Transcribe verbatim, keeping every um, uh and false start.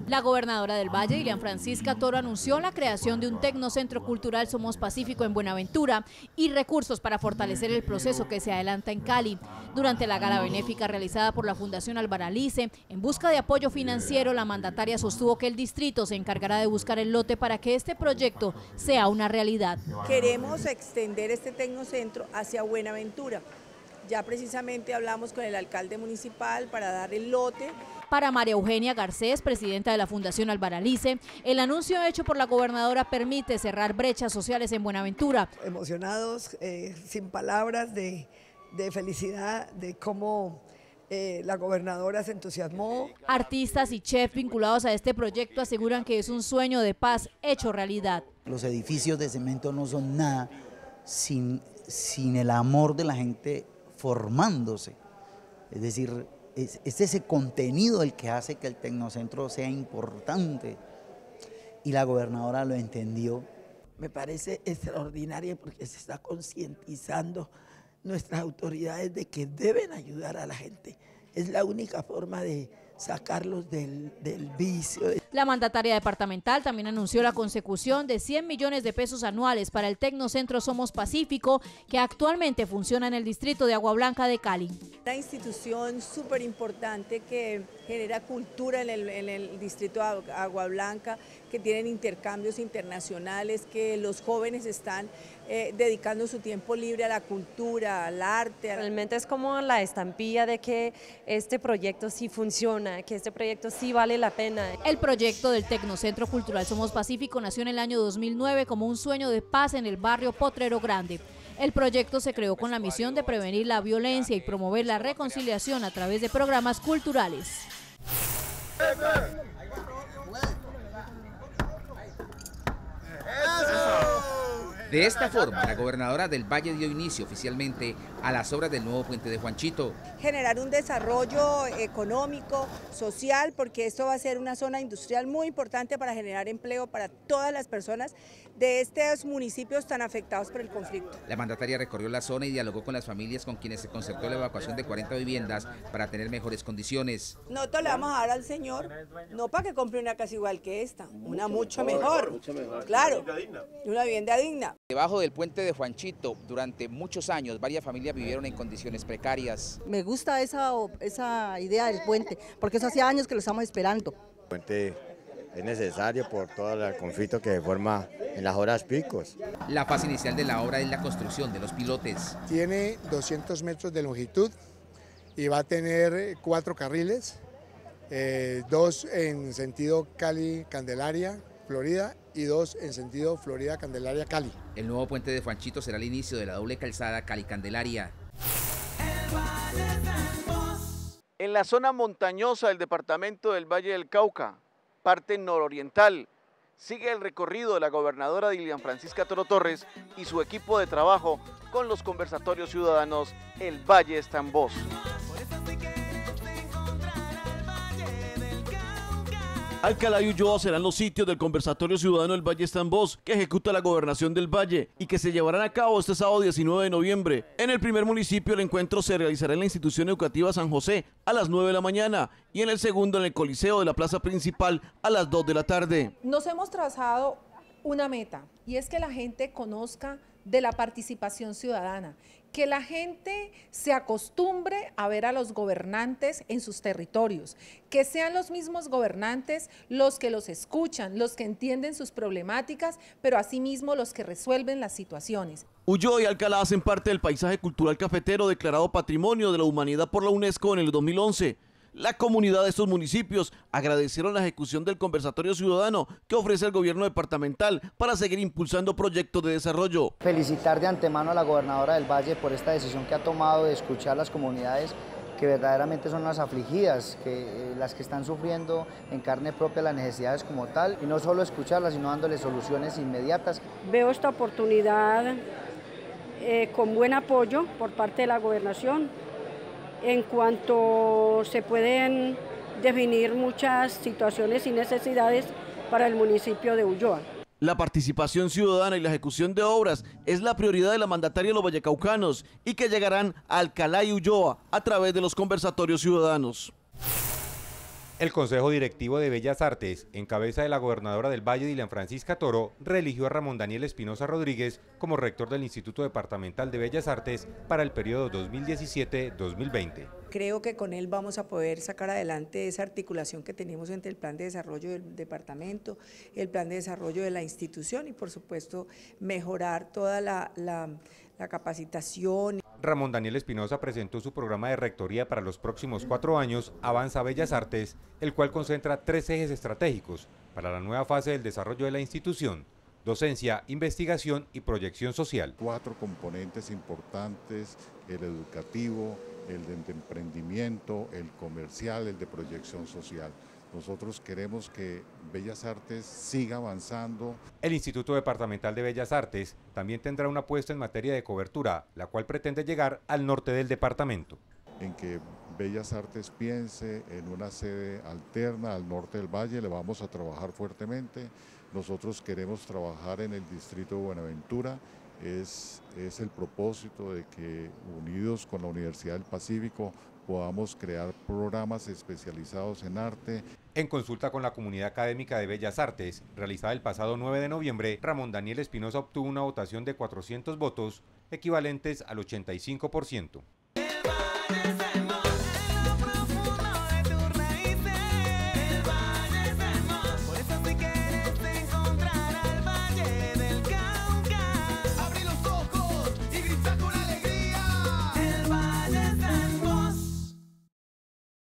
La gobernadora del Valle, Dilian Francisca Toro, anunció la creación de un tecnocentro cultural Somos Pacífico en Buenaventura y recursos para fortalecer el proceso que se adelanta en Cali. Durante la gala benéfica realizada por la Fundación Albaralice, en busca de apoyo financiero, la mandataria sostuvo que el distrito se encargará de buscar el lote para que este proyecto sea una realidad. Queremos extender este tecnocentro hacia Buenaventura. Ya precisamente hablamos con el alcalde municipal para dar el lote. Para María Eugenia Garcés, presidenta de la Fundación Albaralice, el anuncio hecho por la gobernadora permite cerrar brechas sociales en Buenaventura. Emocionados, eh, sin palabras de, de felicidad, de cómo eh, la gobernadora se entusiasmó. Artistas y chefs vinculados a este proyecto aseguran que es un sueño de paz hecho realidad. Los edificios de cemento no son nada sin, sin el amor de la gente formándose, es decir, es, es ese contenido el que hace que el tecnocentro sea importante y la gobernadora lo entendió. Me parece extraordinario porque se está concientizando nuestras autoridades de que deben ayudar a la gente, es la única forma de sacarlos del, del vicio. La mandataria departamental también anunció la consecución de cien millones de pesos anuales para el Tecnocentro Somos Pacífico, que actualmente funciona en el distrito de Agua Blanca de Cali. Una institución súper importante que genera cultura en el, en el distrito de Agua Blanca, que tienen intercambios internacionales, que los jóvenes están eh, dedicando su tiempo libre a la cultura, al arte. Realmente es como la estampilla de que este proyecto sí funciona, que este proyecto sí vale la pena. El proyecto del Tecnocentro Cultural Somos Pacífico nació en el año dos mil nueve como un sueño de paz en el barrio Potrero Grande. El proyecto se creó con la misión de prevenir la violencia y promover la reconciliación a través de programas culturales. De esta forma, la gobernadora del Valle dio inicio oficialmente a las obras del nuevo puente de Juanchito. Generar un desarrollo económico, social, porque esto va a ser una zona industrial muy importante para generar empleo para todas las personas de estos municipios tan afectados por el conflicto. La mandataria recorrió la zona y dialogó con las familias con quienes se concertó la evacuación de cuarenta viviendas para tener mejores condiciones. Nosotros le vamos a dar al señor, no para que compre una casa igual que esta, una mucho mejor, mucho mejor. Claro, una vivienda digna. Debajo del puente de Juanchito, durante muchos años, varias familias vivieron en condiciones precarias. Me gusta esa, esa idea del puente, porque eso hacía años que lo estamos esperando. El puente es necesario por todo el conflicto que se forma en las horas picos. La fase inicial de la obra es la construcción de los pilotes. Tiene doscientos metros de longitud y va a tener cuatro carriles, eh, dos en sentido Cali-Candelaria, Florida, y dos en sentido Florida-Candelaria-Cali. El nuevo puente de Juanchito será el inicio de la doble calzada Cali-Candelaria. En la zona montañosa del departamento del Valle del Cauca, parte nororiental, sigue el recorrido de la gobernadora Dilian Francisca Toro Torres y su equipo de trabajo con los conversatorios ciudadanos El Valle está en Voz. Alcalá y Ulloa serán los sitios del conversatorio ciudadano El Valle está en Voz, que ejecuta la gobernación del Valle y que se llevarán a cabo este sábado diecinueve de noviembre. En el primer municipio el encuentro se realizará en la institución educativa San José a las nueve de la mañana y en el segundo en el Coliseo de la Plaza Principal a las dos de la tarde. Nos hemos trazado una meta y es que la gente conozca de la participación ciudadana, que la gente se acostumbre a ver a los gobernantes en sus territorios, que sean los mismos gobernantes los que los escuchan, los que entienden sus problemáticas, pero asimismo los que resuelven las situaciones. Ulloa y Alcalá hacen parte del paisaje cultural cafetero declarado Patrimonio de la Humanidad por la UNESCO en el dos mil once. La comunidad de estos municipios agradecieron la ejecución del conversatorio ciudadano que ofrece el gobierno departamental para seguir impulsando proyectos de desarrollo. Felicitar de antemano a la gobernadora del Valle por esta decisión que ha tomado de escuchar a las comunidades que verdaderamente son las afligidas, que, eh, las que están sufriendo en carne propia las necesidades como tal, y no solo escucharlas, sino dándoles soluciones inmediatas. Veo esta oportunidad eh, con buen apoyo por parte de la gobernación, en cuanto se pueden definir muchas situaciones y necesidades para el municipio de Ulloa. La participación ciudadana y la ejecución de obras es la prioridad de la mandataria de los vallecaucanos y que llegarán a Alcalá y Ulloa a través de los conversatorios ciudadanos. El Consejo Directivo de Bellas Artes, en cabeza de la gobernadora del Valle, Dilian Francisca Toro, reeligió a Ramón Daniel Espinosa Rodríguez como rector del Instituto Departamental de Bellas Artes para el periodo dos mil diecisiete dos mil veinte. Creo que con él vamos a poder sacar adelante esa articulación que tenemos entre el plan de desarrollo del departamento, el plan de desarrollo de la institución y por supuesto mejorar toda la, la, la capacitación. Ramón Daniel Espinosa presentó su programa de rectoría para los próximos cuatro años, Avanza Bellas Artes, el cual concentra tres ejes estratégicos para la nueva fase del desarrollo de la institución: docencia, investigación y proyección social. Cuatro componentes importantes: el educativo, el de emprendimiento, el comercial, el de proyección social. Nosotros queremos que Bellas Artes siga avanzando. El Instituto Departamental de Bellas Artes también tendrá una apuesta en materia de cobertura, la cual pretende llegar al norte del departamento. En que Bellas Artes piense en una sede alterna al norte del Valle, le vamos a trabajar fuertemente. Nosotros queremos trabajar en el distrito de Buenaventura. Es, es el propósito de que, unidos con la Universidad del Pacífico, podamos crear programas especializados en arte. En consulta con la comunidad académica de Bellas Artes, realizada el pasado nueve de noviembre, Ramón Daniel Espinosa obtuvo una votación de cuatrocientos votos, equivalentes al ochenta y cinco por ciento.